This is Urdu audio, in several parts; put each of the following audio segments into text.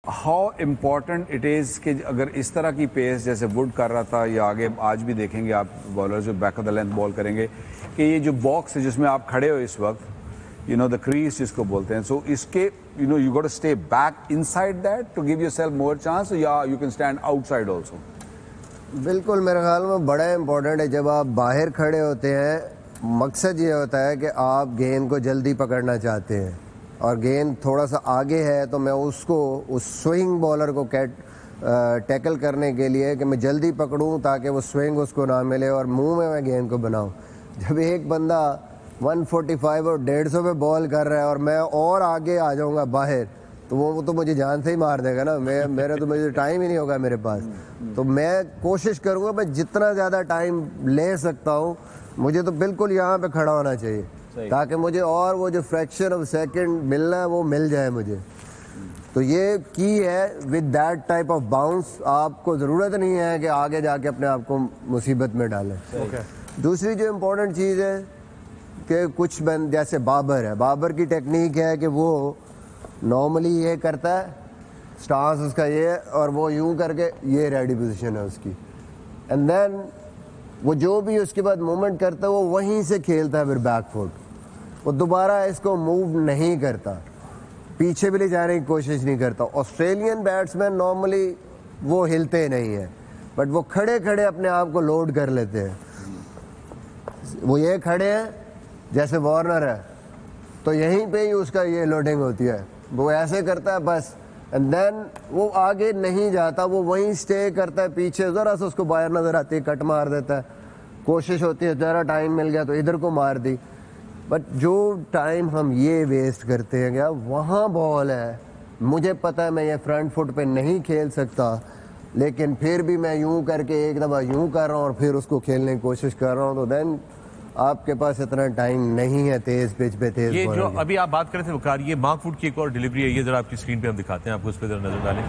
ہاؤ امپورٹنٹ اٹ از کہ اگر اس طرح کی پیس جیسے وڈ کر رہا تھا یا آگے آج بھی دیکھیں گے آپ بالرز جو back of the length ball کریں گے کہ یہ جو باکس ہے جس میں آپ کھڑے ہو اس وقت دا کریز جس کو بولتے ہیں, سو اس کے you got to stay back inside that to give yourself more chance, یا you can stand outside also. بالکل میرے خیال میں بڑا امپورٹنٹ ہے. جب آپ باہر کھڑے ہوتے ہیں مقصد یہ ہوتا ہے کہ آپ گیند کو جلدی پکڑنا چاہتے ہیں, اور گیند تھوڑا سا آگے ہے تو میں اس سوئنگ بالر کو ٹیکل کرنے کے لیے کہ میں جلدی پکڑوں تاکہ وہ سوئنگ اس کو نہ ملے اور منہ میں گیند کو بناؤں. جب ایک بندہ 145 اور 150 پہ بال کر رہا ہے اور میں اور آگے آ جاؤں گا باہر تو وہ تو مجھے جان سے ہی مار دے گا نا. مجھے ٹائم ہی نہیں ہوگا میرے پاس. تو میں کوشش کروں گا میں جتنا زیادہ ٹائم لے سکتا ہوں, مجھے تو بالکل یہاں پہ کھڑا ہونا چاہیے تاکہ مجھے اور وہ جو فریکشن آف سیکنڈ ملنا ہے وہ مل جائے مجھے. تو یہ کی ہے with that type of bounce. آپ کو ضرورت نہیں ہے کہ آگے جا کے اپنے آپ کو مصیبت میں ڈالیں. دوسری جو امپورٹنٹ چیز ہے کہ کچھ جیسے بابر ہے, بابر کی ٹیکنیک ہے کہ وہ نارملی یہ کرتا ہے سٹانس اس کا یہ, اور وہ یوں کر کے یہ ریڈی پوزیشن ہے اس کی, اینڈ دین وہ جو بھی اس کے بعد موومنٹ کرتا ہے وہ وہیں سے کھیلتا ہے پھر بیک فوٹ. وہ دوبارہ اس کو موو نہیں کرتا, پیچھے بھی لے جانے کی کوشش نہیں کرتا. آسٹریلین بیٹسمین نارملی وہ ہلتے نہیں ہیں, بٹ وہ کھڑے کھڑے اپنے آپ کو لوڈ کر لیتے ہیں. وہ یہ کھڑے ہیں جیسے وارنر ہے تو یہیں پہ ہی اس کا یہ لوڈنگ ہوتی ہے, وہ ایسے کرتا ہے بس, اینڈ دین وہ آگے نہیں جاتا, وہ وہیں اسٹے کرتا ہے پیچھے. ذرا سا اس کو باہر نظر آتی ہے کٹ مار دیتا ہے, کوشش ہوتی ہے ذرا ٹائم مل گیا تو ادھر کو مار دی. بٹ جو ٹائم ہم یہ ویسٹ کرتے ہیں کیا وہاں بال ہے, مجھے پتہ ہے میں یہ فرنٹ فٹ پہ نہیں کھیل سکتا, لیکن پھر بھی میں یوں کر کے ایک دفعہ یوں کر رہا ہوں اور پھر اس کو کھیلنے کی کوشش کر رہا ہوں, تو دین آپ کے پاس اتنا ٹائم نہیں ہے تیز پچ پہ تیز. یہ جو ابھی آپ بات کر رہے تھے وقار, یہ مارک وڈ کی ایک اور ڈیلیوری ہے, یہ ذرا آپ کی اسکرین پہ ہم دکھاتے ہیں, آپ کو اس پہ ذرا نظر ڈالیں.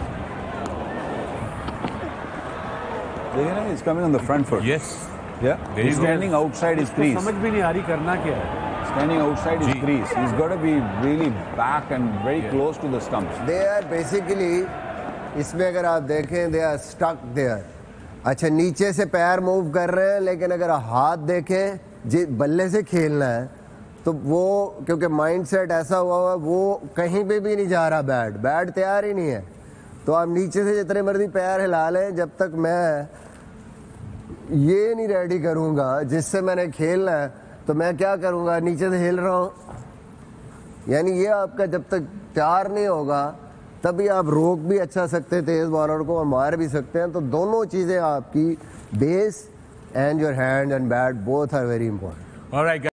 دیکھیں نا, it's coming on the front foot. Yes. Yeah. He's standing outside his crease. سمجھ بھی نہیں آ رہی کرنا کیا ہے. Standing outside his crease. He's got to be really back and very close to the stumps. They are basically, اس میں اگر آپ دیکھیں they are stuck there. اچھا نیچے سے پیر موو کر رہے ہیں, لیکن اگر ہاتھ دیکھیں جی بلے سے کھیلنا ہے تو وہ کیونکہ مائنڈ سیٹ ایسا ہوا ہوا وہ کہیں پہ بھی نہیں جا رہا, بیٹ تیار ہی نہیں ہے. تو آپ نیچے سے جتنے مرضی پیر ہلا لیں, جب تک میں یہ نہیں ریڈی کروں گا جس سے میں نے کھیلنا ہے تو میں کیا کروں گا, نیچے سے ہل رہا ہوں. یعنی یہ آپ کا جب تک تیار نہیں ہوگا تبھی آپ روک بھی اچھا سکتے ہیں تیز بالر کو اور مار بھی سکتے ہیں. تو دونوں چیزیں آپ کی base and your hand and bat both are very important.